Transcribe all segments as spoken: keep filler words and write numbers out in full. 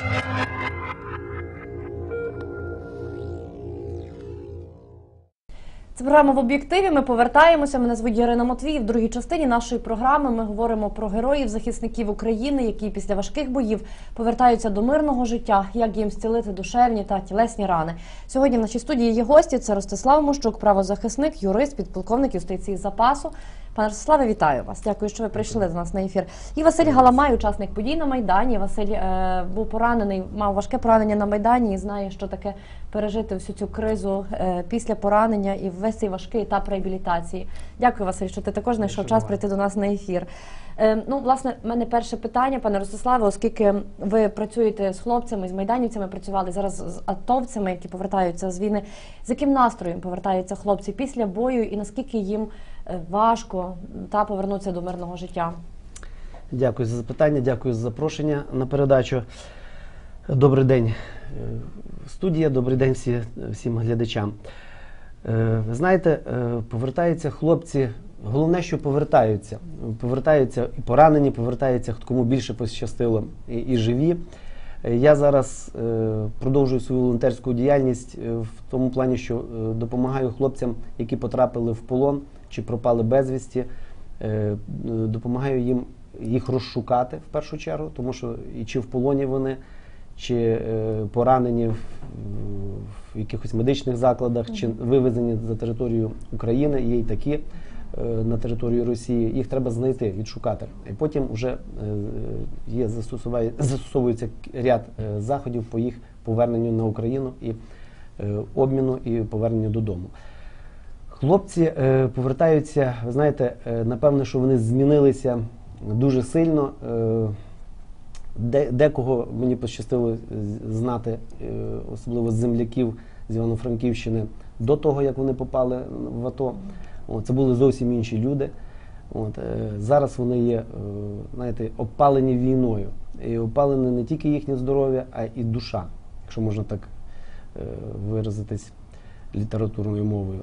Це програма «В об'єктиві». Ми повертаємося. Мене звуть Ірина Матвій. В другій частині нашої програми ми говоримо про героїв, захисників України, які після важких боїв повертаються до мирного життя, як їм зцілити душевні та тілесні рани. Сьогодні в нашій студії є гості. Це Ростислав Мощук, правозахисник, юрист, підполковник юстиції запасу. Пане Ростиславе, вітаю вас. Дякую, що ви прийшли до нас на ефір. І Василь Галамай, учасник подій на Майдані. Василь е, був поранений, мав важке поранення на Майдані і знає, що таке пережити всю цю кризу е, після поранення і весь цей важкий етап реабілітації. Дякую, Василь, що ти також знайшов час прийти до нас на ефір. Е, ну, власне, в мене перше питання, пане Ростиславе, оскільки ви працюєте з хлопцями, з майданівцями, працювали зараз з атовцями, які повертаються з війни. З яким настроєм повертаються хлопці після бою і наскільки їм важко та повернутися до мирного життя? Дякую за запитання, дякую за запрошення на передачу. Добрий день, студія, добрий день всі, всім глядачам. Ви знаєте, повертаються хлопці, головне, що повертаються. Повертаються і поранені, повертаються, кому більше пощастило, і, і живі. Я зараз продовжую свою волонтерську діяльність в тому плані, що допомагаю хлопцям, які потрапили в полон чи пропали безвісті, допомагаю їм їх розшукати в першу чергу, тому що і чи в полоні вони, чи поранені в, в якихось медичних закладах, чи вивезені за територію України, є й такі на території Росії, їх треба знайти, відшукати. І потім вже є, застосовується ряд заходів по їх поверненню на Україну і обміну і поверненню додому. Хлопці повертаються, ви знаєте, напевно, що вони змінилися дуже сильно. Декого мені пощастило знати, особливо з земляків з Івано-Франківщини, до того, як вони попали в АТО. Це були зовсім інші люди. От, зараз вони є, знаєте, опалені війною. І опалені не тільки їхнє здоров'я, а і душа, якщо можна так виразитись літературною мовою.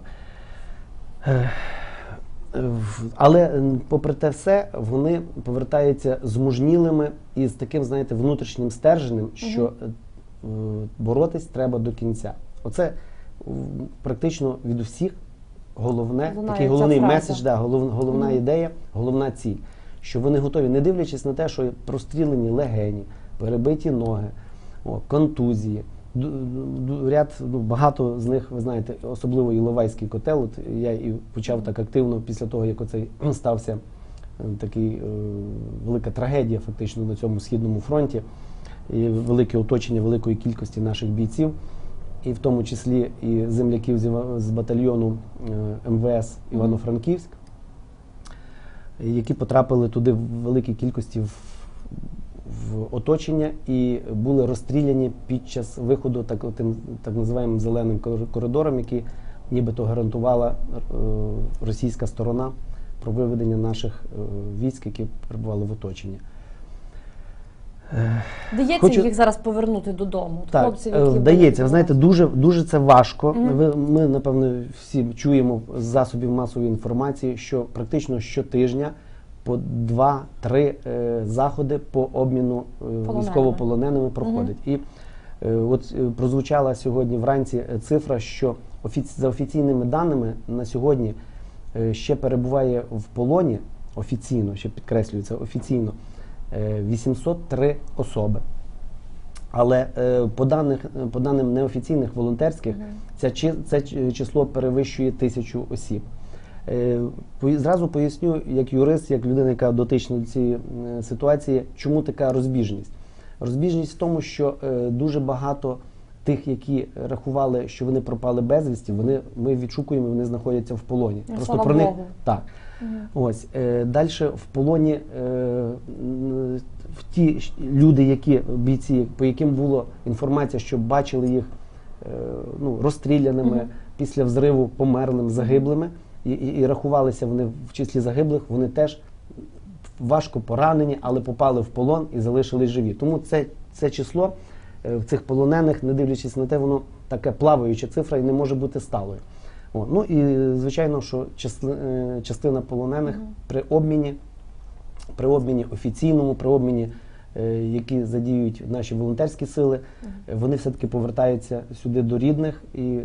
Але, попри те все, вони повертаються змужнілими і з таким, знаєте, внутрішнім стержнем, що боротись треба до кінця. Оце практично від усіх головне, такий головний меседж, да, голов, головна mm-hmm. ідея, головна ціль. Що вони готові, не дивлячись на те, що прострілені легені, перебиті ноги, о, контузії, ряд, ну, багато з них, ви знаєте, особливо Іловайський котел. От я і почав так активно після того, як оцей стався такий е, велика трагедія фактично на цьому східному фронті, і велике оточення великої кількості наших бійців, і в тому числі і земляків з батальйону е, МВС Івано-Франківськ, які потрапили туди в великій кількості в в оточення і були розстріляні під час виходу так, тим, так називаємим зеленим коридором, який нібито гарантувала е, російська сторона про виведення наших е, військ, які перебували в оточенні. Вдається Хочу... їх зараз повернути додому? Так, хлопців, які вдається. Ви знаєте, дуже, дуже це важко. Mm-hmm. Ви, ми, напевно, всі чуємо з засобів масової інформації, що практично щотижня по два-три е, заходи по обміну е, військовополоненими проходить. Mm-hmm. І е, от е, прозвучала сьогодні вранці цифра, що офіці... за офіційними даними на сьогодні е, ще перебуває в полоні, офіційно, ще підкреслюється, офіційно, е, вісімсот три особи. Але е, по, даних, по даним неофіційних, волонтерських, mm-hmm. це, це число перевищує тисячу осіб. Зразу поясню, як юрист, як людина, яка дотична до цієї ситуації, чому така розбіжність. Розбіжність в тому, що дуже багато тих, які рахували, що вони пропали безвісті, вони, ми відшукуємо, вони знаходяться в полоні. Ну, Просто про них так. Угу. Ось далі в полоні в ті люди, які бійці, по яким була інформація, що бачили їх ну, розстріляними, угу. після взриву померлими, загиблими. І, і, і рахувалися вони в числі загиблих, вони теж важко поранені, але попали в полон і залишились живі. Тому це, це число в цих полонених, не дивлячись на те, воно таке плаваюча цифра і не може бути сталою. О, ну і звичайно, що частина полонених mm-hmm. при обміні, при обміні офіційному, при обміні е, які задіють наші волонтерські сили, е, вони все-таки повертаються сюди до рідних і в-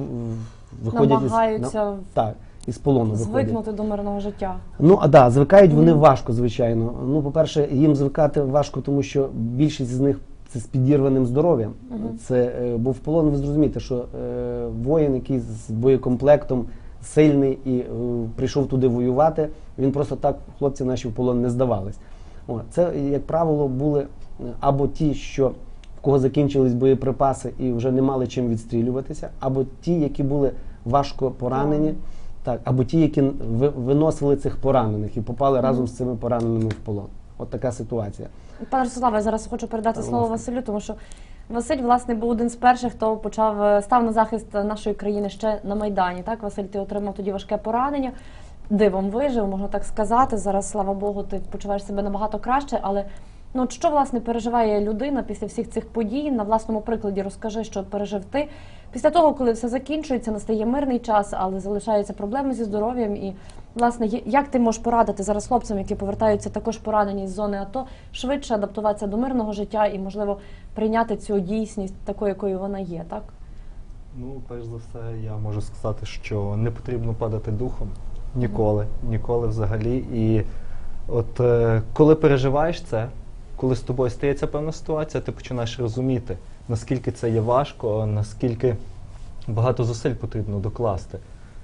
в- виходять Намагаються із, на, так, із полону виходять. звикнути до мирного життя. Ну, а да, звикають вони Мгм. важко, звичайно. Ну, по-перше, їм звикати важко, тому що більшість з них це з підірваним здоров'ям. Мгм. Це, е, бо в полон ви зрозумієте, що е, воїн, який з боєкомплектом сильний і е, прийшов туди воювати, він просто так, хлопці наші в полон не здавались. О, це, як правило, були е, або ті, що в кого закінчились боєприпаси і вже не мали чим відстрілюватися, або ті, які були важко поранені. Так, або ті, які ви- виносили цих поранених і попали разом з цими пораненими в полон. От така ситуація. Пане Ростиславе, я зараз хочу передати Так, слово власне. Василю, тому що Василь, власне, був один з перших, хто почав е, став на захист нашої країни ще на Майдані. Так, Василь, ти отримав тоді важке поранення, дивом вижив, можна так сказати. Зараз, слава Богу, ти почуваєш себе набагато краще, але ну, от що, власне, переживає людина після всіх цих подій? На власному прикладі розкажи, що пережив ти. Після того, коли все закінчується, настає мирний час, але залишаються проблеми зі здоров'ям. І, власне, є- як ти можеш порадити зараз хлопцям, які повертаються також поранені з зони АТО, швидше адаптуватися до мирного життя і, можливо, прийняти цю дійсність такою, якою вона є, так? Ну, перш за все, я можу сказати, що не потрібно падати духом ніколи, ніколи взагалі. І от е, коли переживаєш це, коли з тобою стається певна ситуація, ти починаєш розуміти, наскільки це є важко, наскільки багато зусиль потрібно докласти.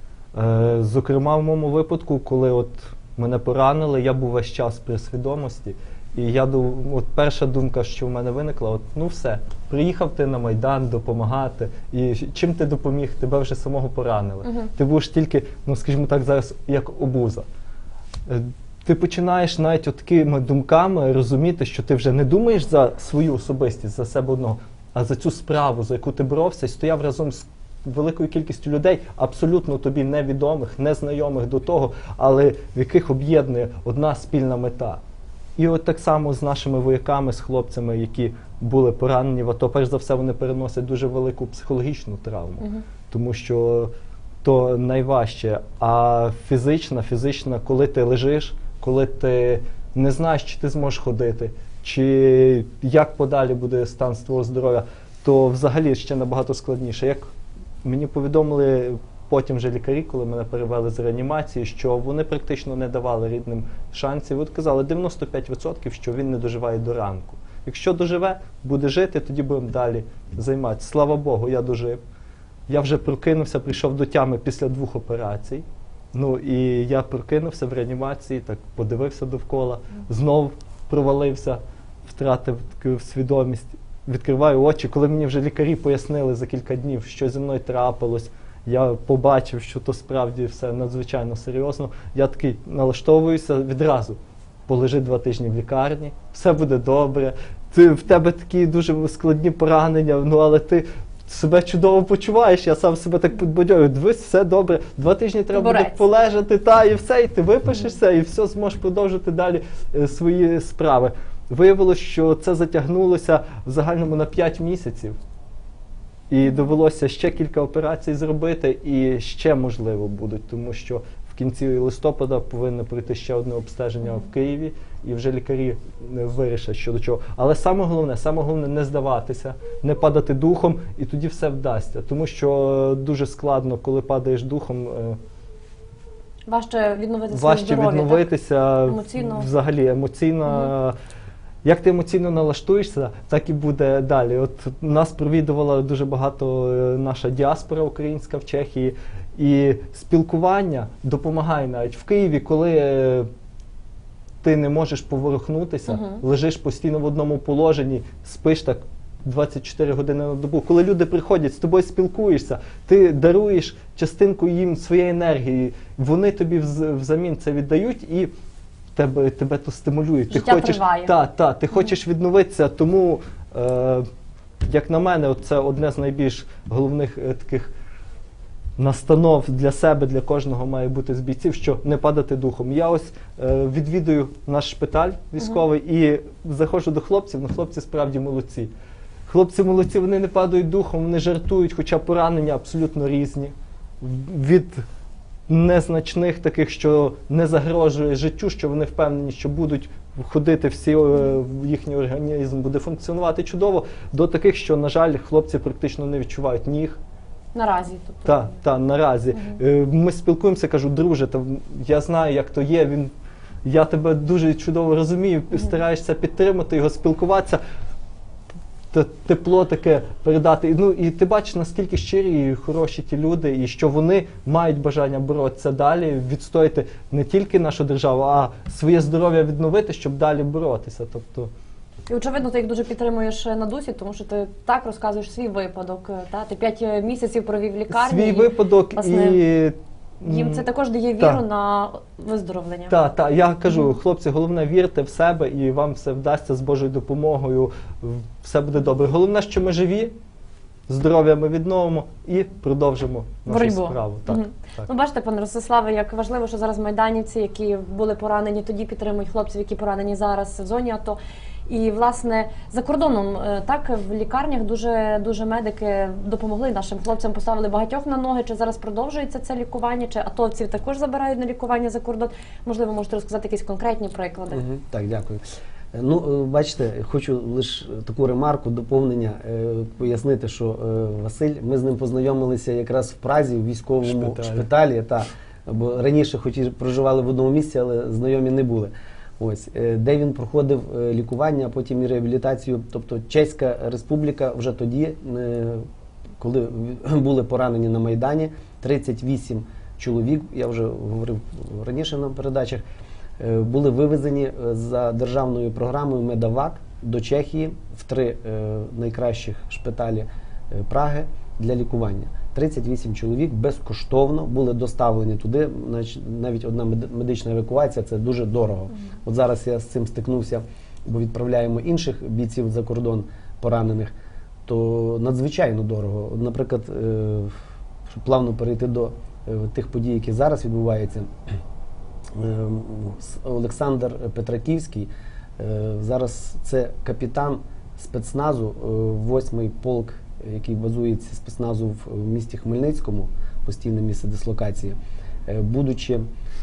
Е, зокрема, в моєму випадку, коли от мене поранили, я був весь час при свідомості. І я дум- от перша думка, що в мене виникла, от ну все, приїхав ти на Майдан допомагати, і чим ти допоміг, тебе вже самого поранили. Мгм. Ти будеш тільки, ну скажімо так, зараз як обуза. Е, Ти починаєш навіть от такими думками розуміти, що ти вже не думаєш за свою особистість, за себе одного, а за цю справу, за яку ти боровся і стояв разом з великою кількістю людей, абсолютно тобі невідомих, незнайомих до того, але в яких об'єднує одна спільна мета. І от так само з нашими вояками, з хлопцями, які були поранені в АТО, перш за все вони переносять дуже велику психологічну травму, Мгм. тому що то найважче. А фізична, фізична, коли ти лежиш, коли ти не знаєш, чи ти зможеш ходити, чи як подалі буде стан з твого здоров'я, то взагалі ще набагато складніше. Як мені повідомили потім вже лікарі, коли мене перевели з реанімації, що вони практично не давали рідним шансів. От казали, дев'яносто п'ять відсотків, що він не доживає до ранку. Якщо доживе, буде жити, тоді будемо далі займатися. Слава Богу, я дожив. Я вже прокинувся, прийшов до тями після двох операцій. Ну і я прокинувся в реанімації, так подивився довкола, знов провалився, втратив таку свідомість. Відкриваю очі, коли мені вже лікарі пояснили за кілька днів, що зі мною трапилось, я побачив, що то справді все надзвичайно серйозно. Я такий налаштовуюся відразу. Полежи два тижні в лікарні, все буде добре. Ти, в тебе такі дуже складні поранення, ну але ти себе чудово почуваєш, я сам себе так підбадьорюю. Дивись, все добре, два тижні треба буде Борець. полежати, та, і все, і ти випишешся, і все, зможеш продовжити далі е, свої справи. Виявилося, що це затягнулося в загальному на п'ять місяців. І довелося ще кілька операцій зробити, і ще, можливо, будуть, тому що в кінці листопада повинно пройти ще одне обстеження в Києві, і вже лікарі е, вирішать, що до чого. Але саме головне, саме головне не здаватися, не падати духом, і тоді все вдасться. Тому що е, дуже складно, коли падаєш духом, е, Важче відновити своє важче здоров'я, так? відновитися, Емоційно. взагалі емоційно. Як ти емоційно налаштуєшся, так і буде далі. От нас провідувала дуже багато е, наша діаспора українська в Чехії, і спілкування допомагає навіть в Києві, коли е, ти не можеш поворухнутися, Мгм. лежиш постійно в одному положенні, спиш так двадцять чотири години на добу. Коли люди приходять, з тобою спілкуєшся, ти даруєш частинку їм своєї енергії, вони тобі вз- взамін це віддають і тебе, тебе то стимулює. Ти Життя хочеш, триває. та, та, ти хочеш відновитися, тому, е, як на мене, це одне з найбільш головних е, таких настанов для себе, для кожного має бути з бійців, що не падати духом. Я ось е, відвідую наш шпиталь військовий і заходжу до хлопців, ну хлопці справді молодці. Хлопці молодці, вони не падають духом, вони жартують, хоча поранення абсолютно різні. Від незначних таких, що не загрожує життю, що вони впевнені, що будуть ходити, всі е, їхній організм буде функціонувати чудово, до таких, що, на жаль, хлопці практично не відчувають ніг. Наразі, тобто. Так, та, наразі. Е, Ми спілкуємося, кажу, друже, та я знаю, як то є, він, я тебе дуже чудово розумію, стараєшся підтримати його, спілкуватися, те- тепло таке передати. І, ну, і ти бачиш, наскільки щирі і хороші ті люди, і що вони мають бажання боротися далі, відстояти не тільки нашу державу, а своє здоров'я відновити, щоб далі боротися. Тобто, І очевидно, ти їх дуже підтримуєш на дусі, тому що ти так розказуєш свій випадок. Та? Ти п'ять місяців провів в лікарні. свій і, випадок власне, і... Їм це також дає віру Так. на виздоровлення. Так, так, я кажу, хлопці, головне вірте в себе і вам все вдасться з Божою допомогою, все буде добре. Головне, що ми живі, здоров'я ми відновимо і продовжимо нашу Боротьбу. справу. Так, Мгм. так. Ну, бачите, пане Ростиславе, як важливо, що зараз майданівці, які були поранені, тоді підтримують хлопців, які поранені зараз в зоні АТО. І, власне, за кордоном, е, так, в лікарнях дуже, дуже медики допомогли нашим хлопцям, поставили багатьох на ноги. Чи зараз продовжується це лікування, чи атовців також забирають на лікування за кордон? Можливо, можете розказати якісь конкретні приклади? Мгм. Так, дякую. Е, Ну, е, бачите, хочу лише таку ремарку, доповнення, е, пояснити, що е, Василь, ми з ним познайомилися якраз в Празі, в військовому Шпиталі. шпиталі, та, бо раніше хоч і проживали в одному місці, але знайомі не були. Ось, е, де він проходив е, лікування, а потім і реабілітацію. Тобто Чеська Республіка вже тоді, е, коли були поранені на Майдані, тридцять вісім чоловік, я вже говорив раніше на передачах, е, були вивезені е, за державною програмою «Медавак» до Чехії в три е, найкращих шпиталі е, Праги для лікування. тридцять вісім чоловік безкоштовно були доставлені туди, нач- навіть одна мед- медична евакуація – це дуже дорого. От зараз я з цим стикнувся, бо відправляємо інших бійців за кордон поранених, то надзвичайно дорого. От, наприклад, е, щоб плавно перейти до е, тих подій, які зараз відбуваються, е, с- Олександр Петраківський, е, зараз це капітан спецназу, е, восьмий полк, який базується спецназу в місті Хмельницькому, постійне місце дислокації, Е, будучи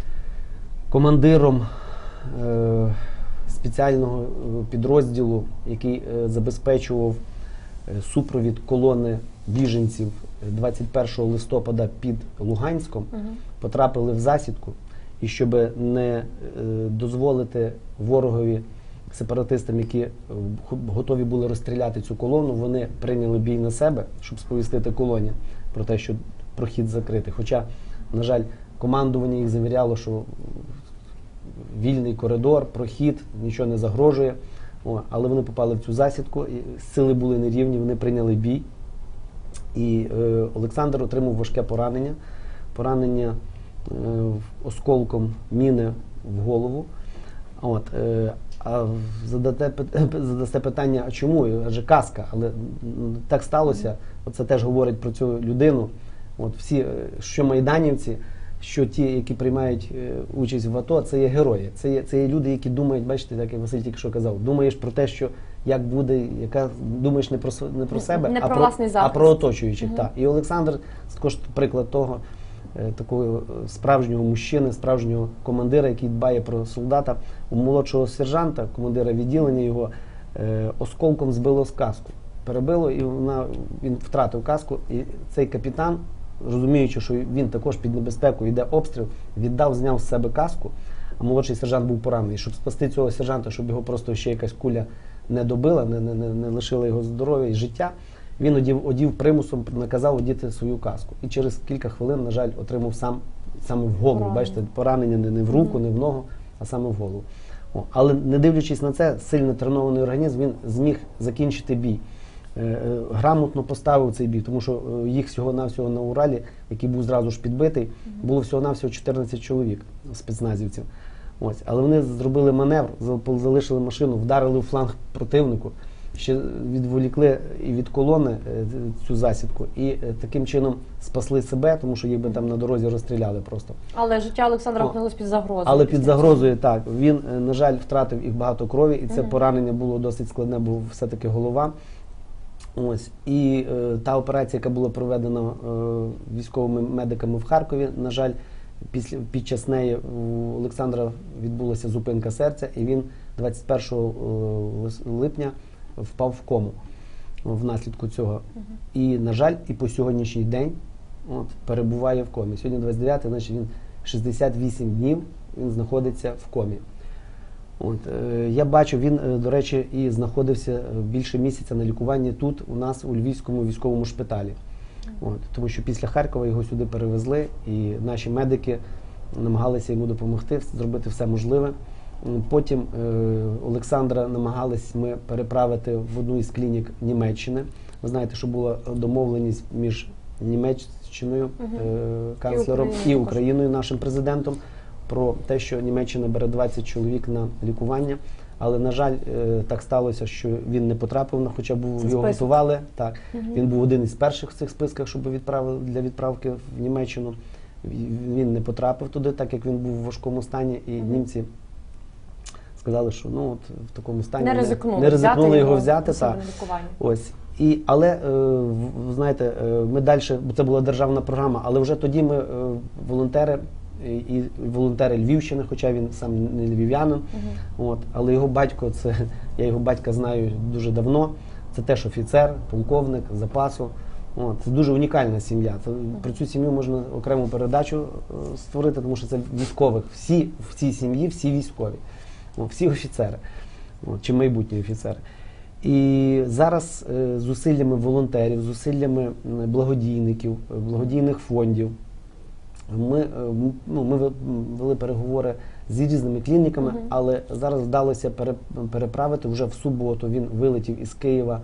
командиром е, спеціального е, підрозділу, який е, забезпечував е, супровід колони біженців двадцять першого листопада під Луганськом, потрапили в засідку, і щоб не е, дозволити ворогові, сепаратистам, які е, х- готові були розстріляти цю колону, вони прийняли бій на себе, щоб сповістити колоні про те, що прохід закритий. Хоча, на жаль, командування їх завіряло, що вільний коридор, прохід, нічого не загрожує. О, але вони попали в цю засідку, і сили були нерівні, вони прийняли бій. І е, Олександр отримав важке поранення. Поранення е, осколком міни в голову. От, е, а задате, пит- задасте питання, а чому? Адже казка, але м, так сталося. Оце теж говорить про цю людину. От всі, е, що майданівці, що ті, які приймають е, участь в АТО, це є герої. Це є, це є люди, які думають, бачите, так як Василь тільки що казав, думаєш про те, що як буде, яка думаєш не про с- не про себе, Не а про про, власний а захист. про оточуючих. Так. І Олександр також приклад того, е, такого е, справжнього мужчини, справжнього командира, який дбає про солдата. У молодшого сержанта, командира відділення його, е, осколком збило з каску. Перебило, і вона, він втратив каску. І цей капітан, розуміючи, що він також під небезпекою, йде обстріл, віддав, зняв з себе каску, а молодший сержант був поранений. Щоб спасти цього сержанта, щоб його просто ще якась куля не добила, не, не, не, не лишила його здоров'я і життя, він одів, одів примусом, наказав одіти свою каску. І через кілька хвилин, на жаль, отримав сам, саме в голову. Поранення. Бачите, поранення не, не в руку, не в ногу, а саме в голову. О, але не дивлячись на це, сильно тренований організм, він зміг закінчити бій. Е, е, Грамотно поставив цей бій, тому що е, їх всього-навсього на Уралі, який був зразу ж підбитий, було всього-навсього чотирнадцять чоловік спецназівців. Ось. Але вони зробили маневр, зал- залишили машину, вдарили у фланг противнику, ще відволікли і від колони е, цю засідку, і е, таким чином спасли себе, тому що їх би там на дорозі розстріляли просто. Але життя Олександра О, опинилось під загрозою. Але після під загрозою, так. Він, е, на жаль, втратив їх багато крові, і це поранення було досить складне, бо все-таки голова. Ось. І е, та операція, яка була проведена е, військовими медиками в Харкові, на жаль, після, під час неї у Олександра відбулася зупинка серця, і він двадцять першого липня впав в кому внаслідку цього. І, на жаль, і по сьогоднішній день от, перебуває в комі. Сьогодні двадцять дев'яте, значить він шістдесят вісім днів він знаходиться в комі. От, е, я бачу, він, е, до речі, і знаходився більше місяця на лікуванні тут, у нас, у Львівському військовому шпиталі. От, тому що після Харкова його сюди перевезли, і наші медики намагалися йому допомогти, зробити все можливе. Потім е, Олександра намагались ми переправити в одну із клінік Німеччини. Ви знаєте, що була домовленість між Німеччиною, е, канцлером, і, і Україною, нашим президентом, про те, що Німеччина бере двадцять чоловік на лікування. Але, на жаль, е, так сталося, що він не потрапив, на, хоча був, його список. готували. Так. Угу. Він Він був один із перших в цих списках, щоб відправили для відправки в Німеччину. Він не потрапив туди, так як він був в важкому стані, і Угу. німці сказали, що ну от в такому стані не ризикнули, не ризикнули взяти його взяти. до себе Та. на лікування. Ось. І, але, е, ви знаєте, е, ми далі, бо це була державна програма, але вже тоді ми, е, волонтери, і, і волонтери Львівщини, хоча він сам не львів'янин, Угу. от, але його батько, це, я його батька знаю дуже давно, це теж офіцер, полковник запасу. От, це дуже унікальна сім'я. Це, про цю сім'ю можна окрему передачу е, створити, тому що це військових. Всі в цій сім'ї, всі військові, о, всі офіцери, от, чи майбутні офіцери. І зараз е, зусиллями волонтерів, зусиллями м, благодійників, е, благодійних фондів, ми, е, м, ну, ми ве- вели переговори з різними клініками, Мгм. але зараз вдалося пере- переправити вже в суботу. Він вилетів із Києва,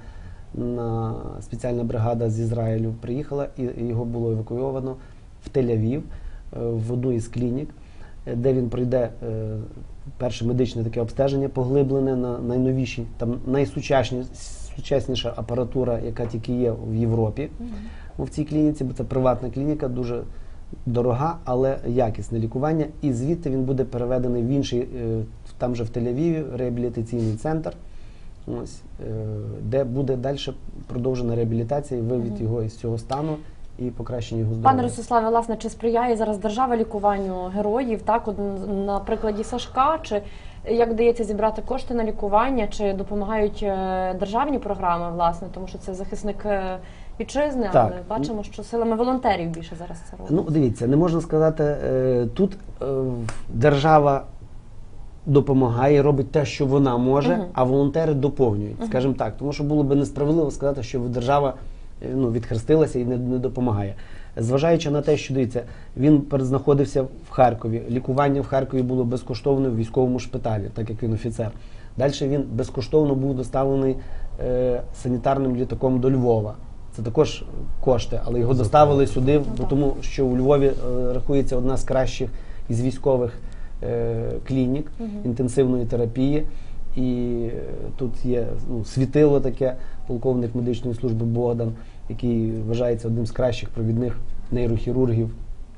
на спеціальна бригада з Ізраїлю приїхала, і і його було евакуйовано в Тель-Авів, е, в одну із клінік, е, де він пройде е, перше медичне таке обстеження поглиблене на найновіші, там найсучасніша апаратура, яка тільки є в Європі, в цій клініці, бо це приватна клініка, дуже дорога, але якісне лікування. І звідти він буде переведений в інший, е, там же в Тель-Авіві, реабілітаційний центр, ось, е, де буде далі продовжена реабілітація і вивід його із цього стану і покращення його здоров'я. Пане Ростиславе, власне, чи сприяє зараз держава лікуванню героїв, так, от на прикладі Сашка, чи як вдається зібрати кошти на лікування, чи допомагають е, державні програми, власне, тому що це захисник е, вітчизни, Так. але бачимо, що силами волонтерів більше зараз це робить. Ну, дивіться, не можна сказати, е, тут е, держава допомагає, робить те, що вона може, Мгм. а волонтери доповнюють, Мгм. скажімо так. Тому що було б несправедливо сказати, що держава е, ну, відхрестилася і не, не допомагає. Зважаючи на те, що, дивіться, він знаходився в Харкові, лікування в Харкові було безкоштовне в військовому шпиталі, так як він офіцер. Далі він безкоштовно був доставлений е, санітарним літаком до Львова. Це також кошти, але його доставили сюди, бо так. тому що у Львові е, рахується одна з кращих із військових е, клінік Мгм. інтенсивної терапії. І е, тут є ну, світило таке, полковник медичної служби Богдан, який вважається одним з кращих провідних нейрохірургів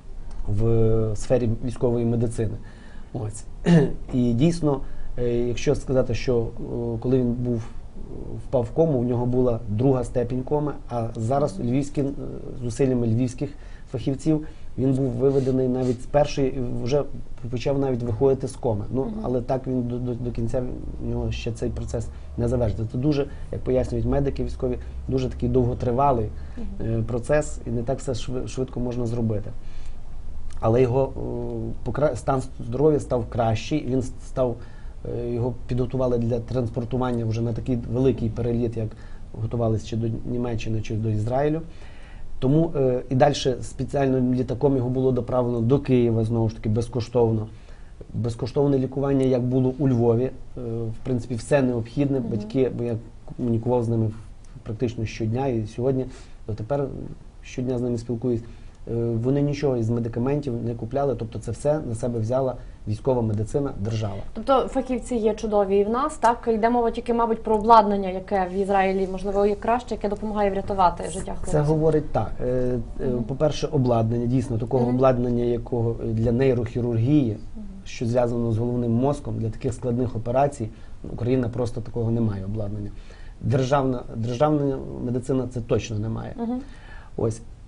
в сфері військової медицини. Ось. І дійсно, е, якщо сказати, що е, коли він був впав в кому, у нього була друга степінь коми, а зараз львівські, е, зусиллями львівських фахівців він був виведений навіть з першої, і вже почав навіть виходити з коми. Ну, але так він до, до, до кінця, в нього ще цей процес не завершиться. Це дуже, як пояснюють медики військові, дуже такий довготривалий е, процес, і не так все шви- швидко можна зробити. Але його е, покра- стан здоров'я став кращий, він став, е, його підготували для транспортування вже на такий великий переліт, як готувалися чи до Німеччини, чи до Ізраїлю. Тому е, і далі спеціальним літаком його було доправлено до Києва, знову ж таки, безкоштовно. Безкоштовне лікування, як було у Львові. Е, в принципі, все необхідне. Мгм. Батьки, бо я комунікував з ними практично щодня, і сьогодні, дотепер щодня з ними спілкуюсь. Е, Вони нічого із медикаментів не купляли, тобто це все на себе взяла військова медицина, держава. Тобто фахівці є чудові і в нас, так? Йде мова тільки, мабуть, про обладнання, яке в Ізраїлі, можливо, є краще, яке допомагає врятувати життя Це хлопців. говорить так. Е, е, Мгм. По-перше, обладнання, дійсно, такого Мгм. обладнання, якого для нейрохірургії, що зв'язано з головним мозком, для таких складних операцій, Україна просто такого не має обладнання. Державна, державна медицина це точно не має. Мгм. Ось.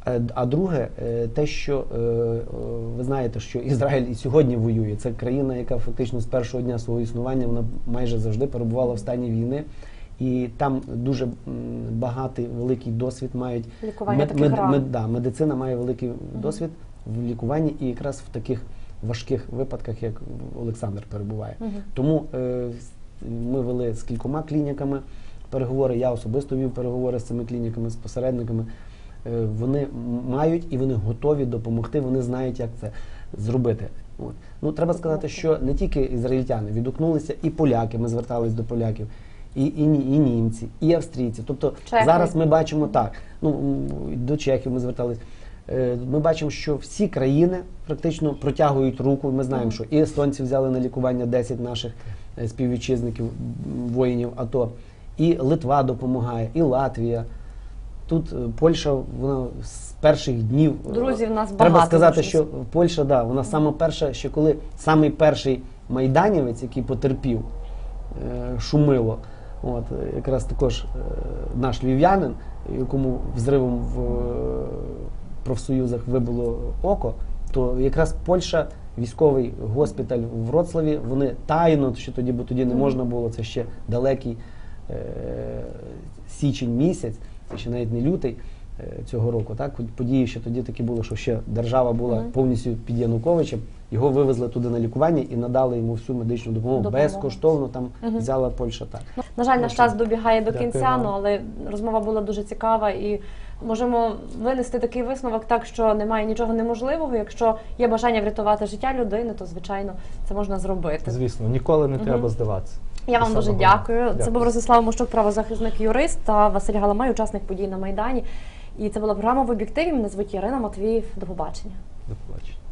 Е, А друге, е, те, що е, е, ви знаєте, що Ізраїль і сьогодні воює. Це країна, яка фактично з першого дня свого існування вона майже завжди перебувала в стані війни. І там дуже м, багатий, великий досвід мають. Лікування таких ран. да, медицина має великий досвід в лікуванні і якраз в таких важких випадках, як Олександр перебуває. Мгм. Тому е, ми вели з кількома клініками переговори, я особисто вів переговори з цими клініками, з посередниками. Е, вони мають і вони готові допомогти, вони знають, як це зробити. От. Ну, треба сказати, що не тільки ізраїльтяни відгукнулися, і поляки, ми звертались до поляків, і, і, ні- і німці, і австрійці. Тобто Чехи. зараз ми бачимо так, ну, м, до Чехів ми звертались. Е, Ми бачимо, що всі країни практично протягують руку. Ми знаємо, що і естонці взяли на лікування десять наших е, співвітчизників, м, воїнів АТО, і Литва допомагає, і Латвія. Тут е, Польща, вона з перших днів. е, Друзі, в нас Треба багато сказати, дуже. що Польща, да, вона саме перша, ще коли самий перший майданівець, який потерпів е, Шумило, от, е, якраз також е, наш львів'янин, якому взривом в е, профсоюзах вибило око, то якраз Польща, військовий госпіталь в Вроцлаві, вони тайно, що тоді, бо тоді не можна було, це ще далекий е, січень місяць, це ще навіть не лютий е, цього року. Так? Події ще тоді такі були, що ще держава була Мгм. повністю під Януковичем, його вивезли туди на лікування і надали йому всю медичну допомогу, Допомогу. безкоштовно, там Мгм. взяла Польща так. На жаль, наш час добігає до Дякую кінця, вам. ну, але розмова була дуже цікава і можемо винести такий висновок, так що немає нічого неможливого. Якщо є бажання врятувати життя людини, то звичайно це можна зробити. Звісно, ніколи не Мгм. треба здаватися. Я вам Це дуже саме дякую. головне. Це Дякую. був Ростислав Мощук, правозахисник юрист, та Василь Галамай, учасник подій на Майдані. І це була програма «В об'єктиві». Мене звуть Ірина Матвіїв. До побачення. До побачення.